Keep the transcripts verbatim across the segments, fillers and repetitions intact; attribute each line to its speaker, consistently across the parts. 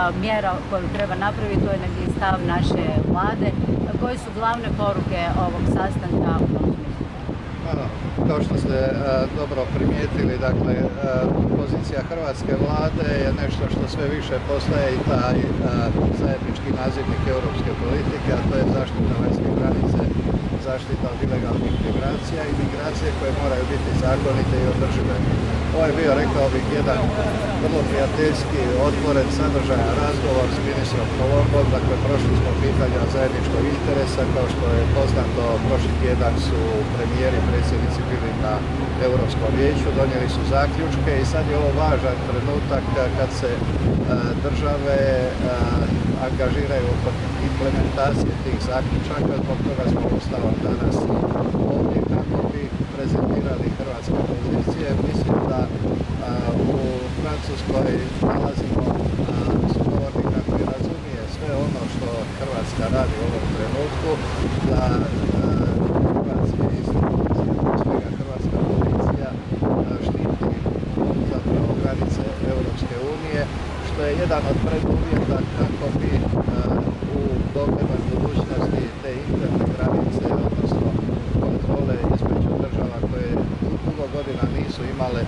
Speaker 1: Mjera koju treba napraviti, to je neki stav naše vlade. Koje su glavne poruke ovog sastanka u tom smislu?
Speaker 2: Ano, kao što ste a, dobro primijetili, dakle, a, pozicija hrvatske vlade je nešto što sve više postaje i taj a, zajednički nazivnik europske politike, a to je zaštita vanjske granice, zaštita od ilegalnih migracija i migracije koje moraju biti zakonite i održive. Ovo je bio, rekao bih, jedan vrlo prijateljski, otvoren, sadržajan razgovor s ministrom Kolombom. Dakle, prošli smo pitanja zajedničkog interesa. Kao što je poznato, prošli tjedan su premijeri i predsjednici bili na Europskom vijeću, donijeli su zaključke i sad je ovo važan trenutak kad se a, države a, angažiraju oko implementacije tih zaključaka. Zbog toga smo uostalom danas ovdje kako bi prezentirali hrvatske pozicije. Mislim da a, u Francuskoj nalazimo sugovornika koji razumije sve ono što Hrvatska radi u ovom trenutku, da a, hrvatske institucije, svega hrvatska policija, a, štiti zapravo granice Europske unije, što je jedan od preduvjeta kako bi a, u doglednoj budućnosti te interne granice, odnosno kontrole između država koje dugo godina nisu imale e,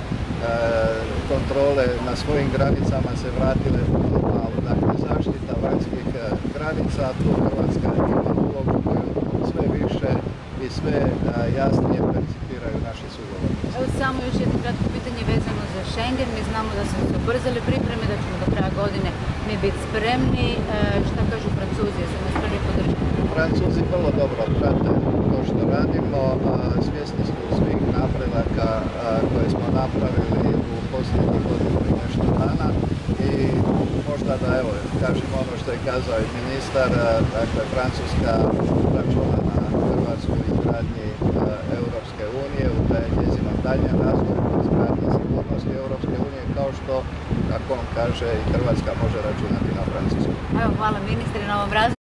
Speaker 2: kontrole na svojim granicama, se vratile u normalu. Dakle, zaštita vanjskih granica, tu Hrvatska ima ulogu koju sve više i sve e, jasnije percipiraju naši sugovornici.
Speaker 1: Evo samo još jedno kratko pitanje vezano za Schengen. Mi znamo da su se ubrzali pripreme, da ćemo do kraja godine mi biti spremni. E, šta kažu Francuzi? Jesu nas prvi podržati?
Speaker 2: Francuzi vrlo dobro prate to što radimo, a, svjesni su svih napredaka a, koje smo napravili u posljednjih godinu i nešto dana i možda da evo kažem ono što je kazao i ministar, a, dakle Francuska računa na Hrvatsku izgradnji a, Europske unije, u taj njezinom daljem razvoju izgradnji sigurnosti Europske unije, kao što, kako on kaže, i Hrvatska može računati na Francusku.
Speaker 1: Evo, hvala ministre na ovom razgovoru.